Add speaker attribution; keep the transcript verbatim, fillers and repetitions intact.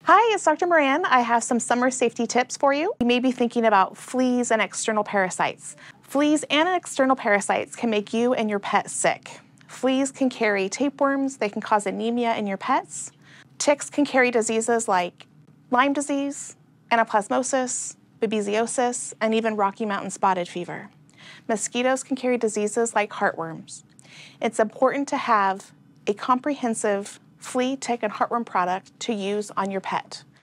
Speaker 1: Hi, it's Doctor Moran. I have some summer safety tips for you. You may be thinking about fleas and external parasites. Fleas and external parasites can make you and your pet sick. Fleas can carry tapeworms, they can cause anemia in your pets. Ticks can carry diseases like Lyme disease, anaplasmosis, babesiosis, and even Rocky Mountain spotted fever. Mosquitoes can carry diseases like heartworms. It's important to have a comprehensive flea, tick, and heartworm product to use on your pet.